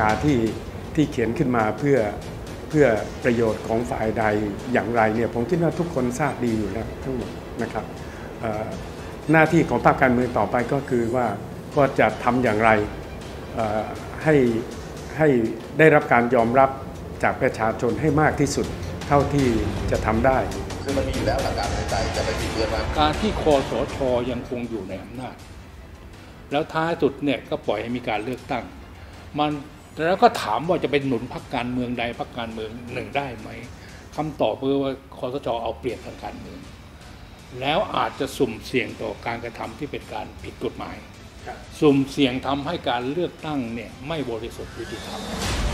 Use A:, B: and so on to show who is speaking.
A: ที่เขียนขึ้นมาเพื่อประโยชน์ของฝ่ายใดอย่างไรเนี่ยผมคิดว่าทุกคนทราบดีอยู่แล้วทั้งหมดนะครับหน้าที่ของพรรคการเมืองต่อไปก็คือว่าจะทำอย่างไรให้ได้รับการยอมรับจากประชาชนให้มากที่สุดเท่าที่จะทำได้
B: คือมันมีอยู่แล้วหลักการในใจจะไปติดเรื่อง
C: การที่คสช.ยังคงอยู่ในอำนาจแล้วท้ายสุดเนี่ยก็ปล่อยให้มีการเลือกตั้งมันแล้วก็ถามว่าจะเป็นหนุนพรรคการเมืองใดพรรคการเมืองหนึ่งได้ไหมคำตอบคือว่าคสช.เอาเปรียบทางการเมืองแล้วอาจจะสุ่มเสี่ยงต่อการกระทำที่เป็นการผิดกฎหมายสุ่มเสี่ยงทำให้การเลือกตั้งเนี่ยไม่บริสุทธิ์ยุติธรรม